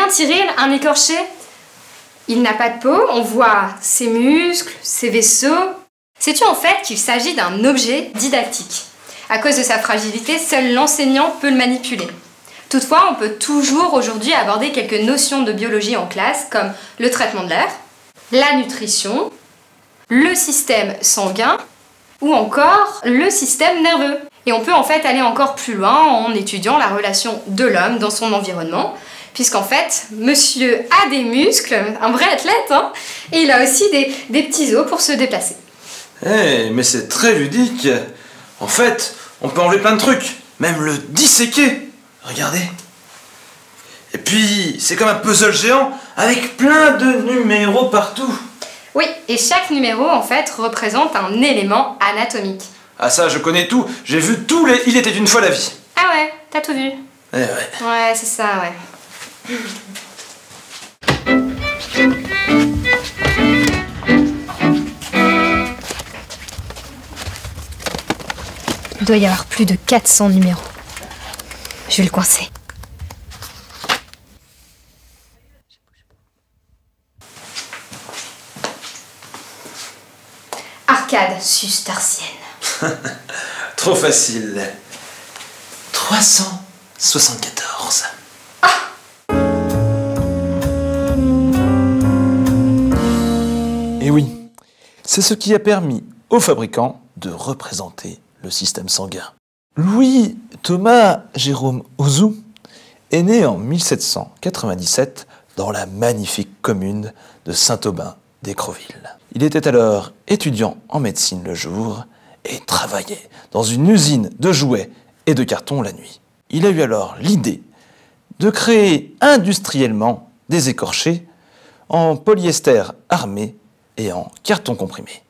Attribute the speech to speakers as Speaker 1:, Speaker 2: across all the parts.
Speaker 1: Cyril, un écorché? Il n'a pas de peau, on voit ses muscles, ses vaisseaux. Sais-tu en fait qu'il s'agit d'un objet didactique? À cause de sa fragilité, seul l'enseignant peut le manipuler. Toutefois, on peut toujours aujourd'hui aborder quelques notions de biologie en classe, comme le traitement de l'air, la nutrition, le système sanguin, ou encore le système nerveux. Et on peut en fait aller encore plus loin en étudiant la relation de l'homme dans son environnement, puisqu'en fait, monsieur a des muscles, un vrai athlète, hein, et il a aussi des petits os pour se déplacer.
Speaker 2: Mais c'est très ludique. En fait, on peut enlever plein de trucs, même le disséquer. Regardez. Et puis, c'est comme un puzzle géant avec plein de numéros partout.
Speaker 1: Oui, et chaque numéro, en fait, représente un élément anatomique.
Speaker 2: Ah ça, je connais tout. J'ai vu tous les Il était une fois la vie.
Speaker 1: Ah ouais, t'as tout vu.
Speaker 2: Ouais.
Speaker 1: Ouais, c'est ça, ouais. Il doit y avoir plus de 400 numéros. Je vais le coincer. Arcade cistercienne.
Speaker 2: Trop facile. 374. Et oui, c'est ce qui a permis aux fabricants de représenter le système sanguin. Louis Thomas Jérôme Auzout est né en 1797 dans la magnifique commune de Saint-Aubin-d'Écreville. Il était alors étudiant en médecine le jour et travaillait dans une usine de jouets et de cartons la nuit. Il a eu alors l'idée de créer industriellement des écorchés en polyester armé et en carton comprimé.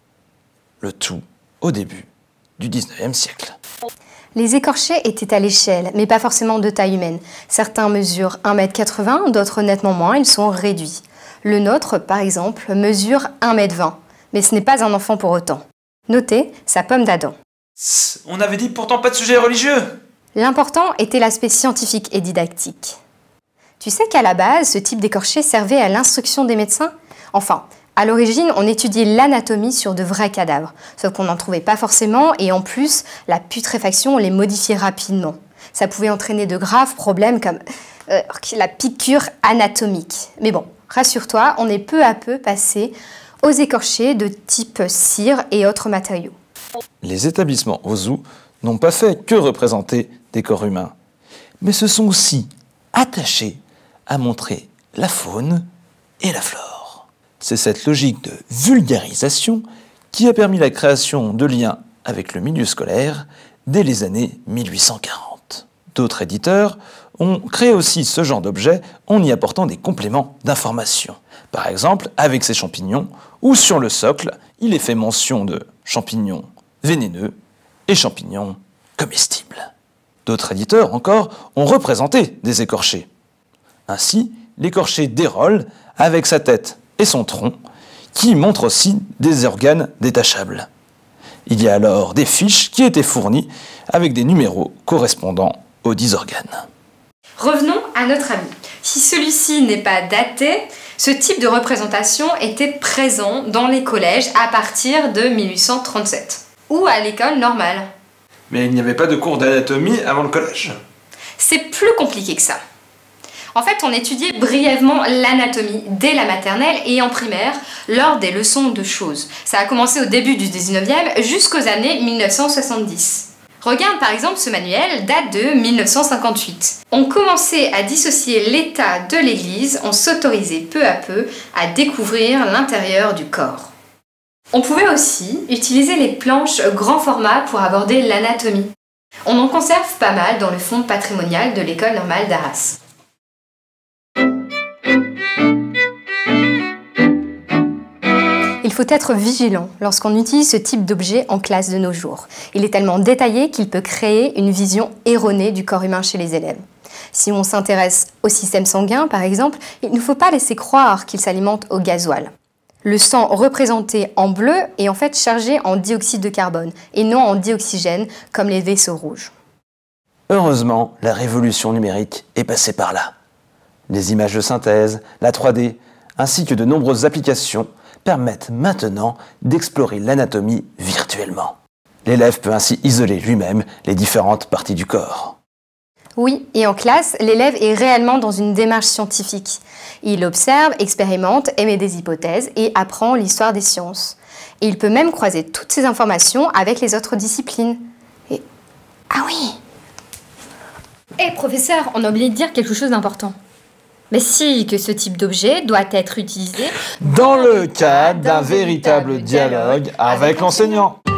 Speaker 2: Le tout au début du 19e siècle.
Speaker 1: Les écorchés étaient à l'échelle, mais pas forcément de taille humaine. Certains mesurent 1,80 m, d'autres nettement moins, ils sont réduits. Le nôtre, par exemple, mesure 1,20 m, mais ce n'est pas un enfant pour autant. Notez sa pomme d'Adam.
Speaker 2: On avait dit pourtant pas de sujet religieux.
Speaker 1: L'important était l'aspect scientifique et didactique. Tu sais qu'à la base, ce type d'écorché servait à l'instruction des médecins? Enfin, à l'origine, on étudiait l'anatomie sur de vrais cadavres, sauf qu'on n'en trouvait pas forcément, et en plus, la putréfaction, on les modifiait rapidement. Ça pouvait entraîner de graves problèmes comme la piqûre anatomique. Mais bon, rassure-toi, on est peu à peu passé aux écorchés de type cire et autres matériaux.
Speaker 2: Les établissements Auzout n'ont pas fait que représenter des corps humains, mais se sont aussi attachés à montrer la faune et la flore. C'est cette logique de vulgarisation qui a permis la création de liens avec le milieu scolaire dès les années 1840. D'autres éditeurs ont créé aussi ce genre d'objet en y apportant des compléments d'information. Par exemple, avec ces champignons, où sur le socle, il est fait mention de champignons vénéneux et champignons comestibles. D'autres éditeurs encore ont représenté des écorchés. Ainsi, l'écorché d'Hérole avec sa tête et son tronc, qui montre aussi des organes détachables. Il y a alors des fiches qui étaient fournies avec des numéros correspondant aux 10 organes.
Speaker 1: Revenons à notre ami. Si celui-ci n'est pas daté, ce type de représentation était présent dans les collèges à partir de 1837, ou à l'école normale.
Speaker 2: Mais il n'y avait pas de cours d'anatomie avant le collège.
Speaker 1: C'est plus compliqué que ça. En fait, on étudiait brièvement l'anatomie dès la maternelle et en primaire lors des leçons de choses. Ça a commencé au début du 19e jusqu'aux années 1970. Regarde par exemple, ce manuel date de 1958. On commençait à dissocier l'état de l'Église, on s'autorisait peu à peu à découvrir l'intérieur du corps. On pouvait aussi utiliser les planches grand format pour aborder l'anatomie. On en conserve pas mal dans le fonds patrimonial de l'école normale d'Arras. Il faut être vigilant lorsqu'on utilise ce type d'objet en classe de nos jours. Il est tellement détaillé qu'il peut créer une vision erronée du corps humain chez les élèves. Si on s'intéresse au système sanguin, par exemple, il ne faut pas laisser croire qu'il s'alimente au gasoil. Le sang représenté en bleu est en fait chargé en dioxyde de carbone et non en dioxygène comme les vaisseaux rouges.
Speaker 2: Heureusement, la révolution numérique est passée par là. Les images de synthèse, la 3D, ainsi que de nombreuses applications permettent maintenant d'explorer l'anatomie virtuellement. L'élève peut ainsi isoler lui-même les différentes parties du corps.
Speaker 1: Oui, et en classe, l'élève est réellement dans une démarche scientifique. Il observe, expérimente, émet des hypothèses et apprend l'histoire des sciences. Et il peut même croiser toutes ces informations avec les autres disciplines. Et... Ah oui! Professeur, on a oublié de dire quelque chose d'important. Mais si, que ce type d'objet doit être utilisé
Speaker 2: Dans le cadre d'un véritable dialogue avec l'enseignant.